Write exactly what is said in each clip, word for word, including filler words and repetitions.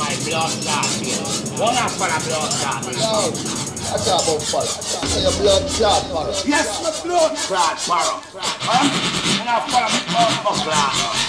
my blood clot here. One half for the blood clot. No, I talk about follow. So your blood clot follow. Yes, my blood clot follow. Huh? One half for the blood clot.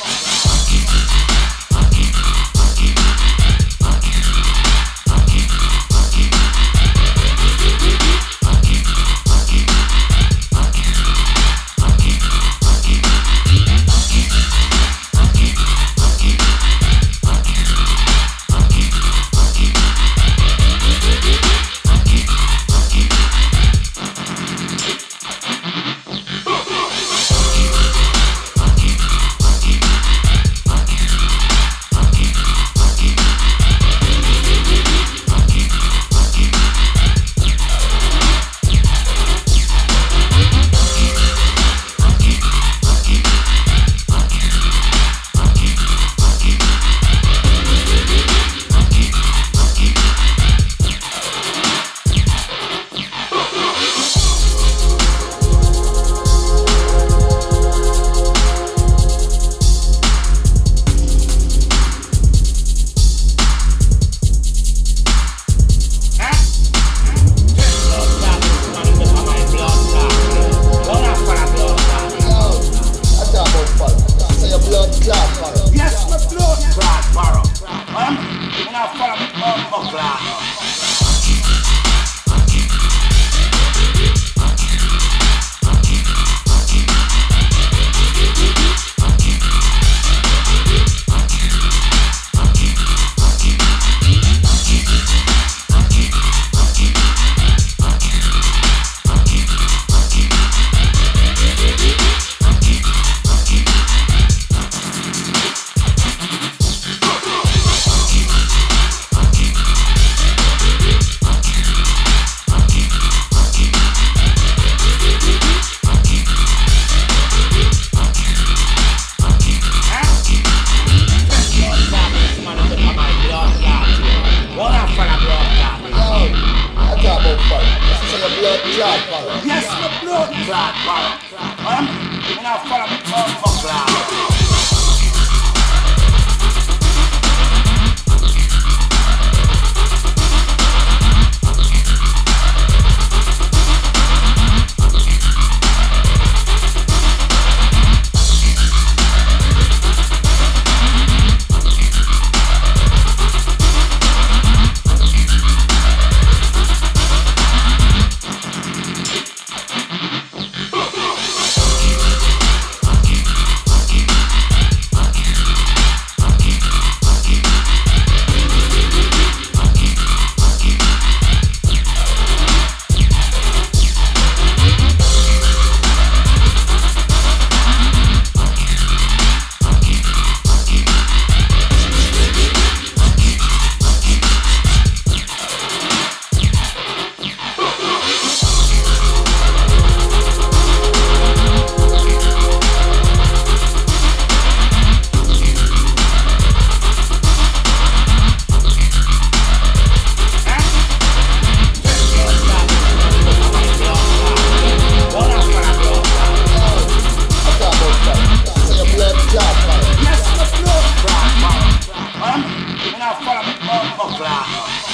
Yes, my blood clot follow. Huh? You know, follow me, blood clot. Follow me, follow me, follow me.